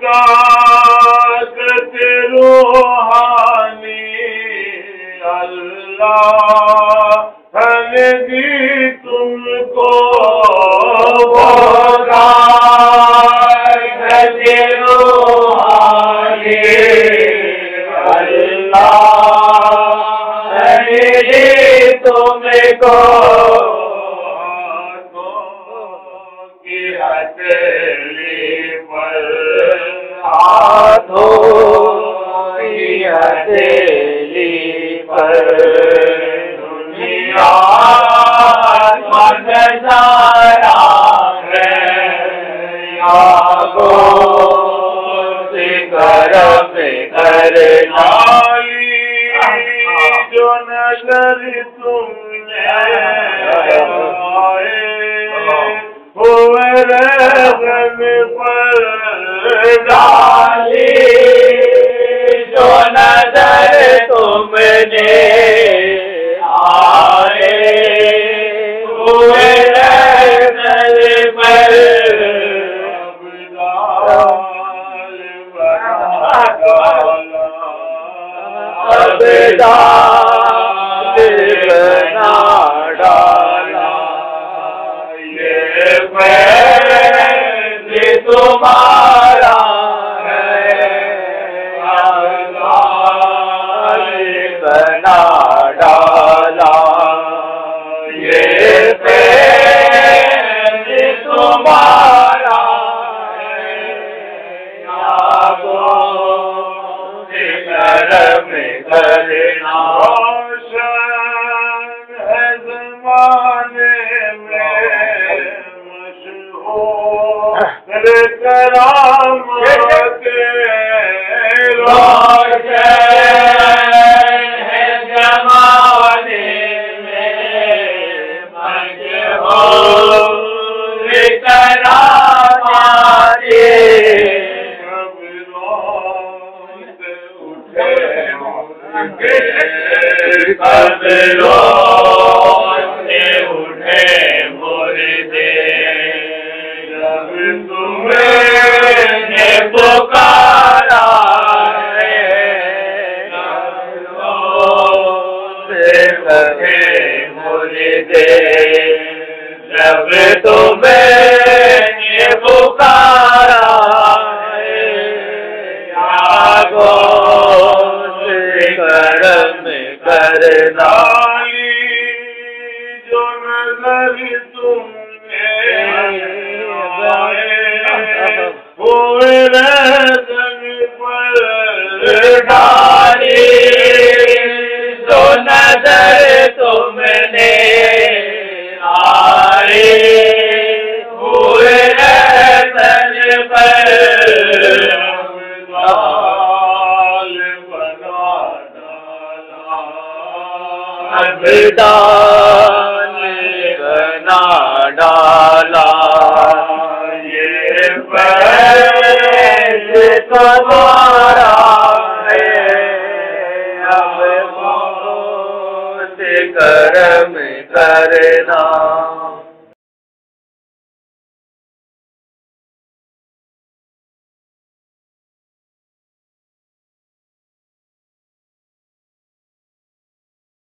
ताकत रूहानी अल्लाह ने दी तुमको, ताकत रूहानी अल्लाह ने दी तुमको, हथेली पर दुनिया नजारा है यागो करम करना जो नजर तुमने आए हुए रहम पर डाली, जो नजर तुमने आए हुए नजर पर अबदाल बना डाला, ये फैज़ तुम्हारा बना डाला, ये फैज़ तुम्हारा करम करना, रोशन है ज़माने में मशहूर करामत, उठे मुर्दे जब तुम्हें पुकारा उठे मुर्दे जब तुम्हें पुकारा करम करना, जो नजर तुमने आए हुए रहम पर डाली, जो नजर तुमने आए हुए रहम पर अबदाल बना डाला, ये फैज़ तुम्हारा है अब बहुत करम करना।